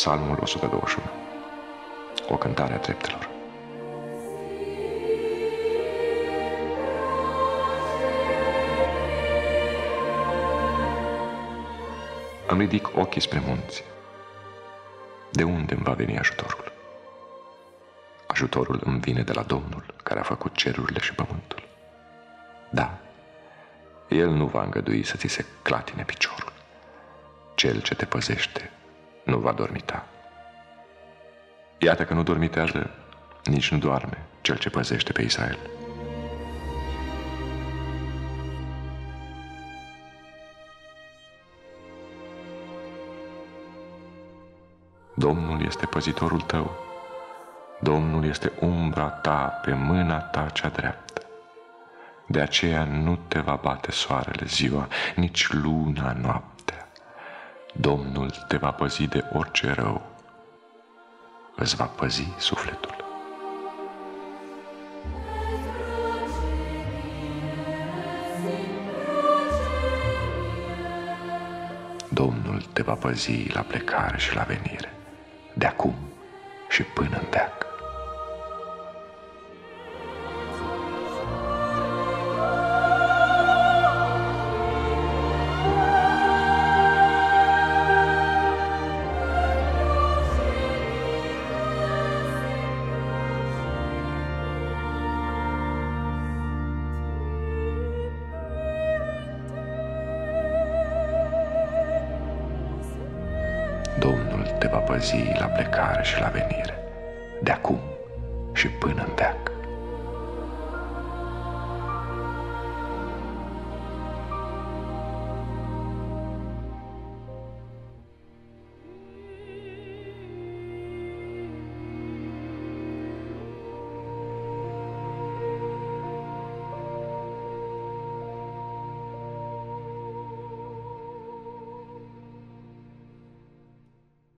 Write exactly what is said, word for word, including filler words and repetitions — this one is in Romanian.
Psalmul o sută douăzeci și unu. O cântare a treptelor. Îmi ridic ochii spre munți. De unde îmi va veni ajutorul? Ajutorul îmi vine de la Domnul, care a făcut cerurile și pământul. Da, El nu va îngădui să ți se clatine piciorul. Cel ce te păzește nu va dormita. Iată că nu dormitează, nici nu doarme Cel ce păzește pe Israel. Domnul este păzitorul tău, Domnul este umbra ta pe mâna ta cea dreaptă. De aceea nu te va bate soarele ziua, nici luna noaptea. Domnul te va păzi de orice rău, îți va păzi sufletul. Domnul te va păzi la plecare și la venire, de acum și până în veac. Domnul te va păzi la plecare și la venire, de acum și până în veac.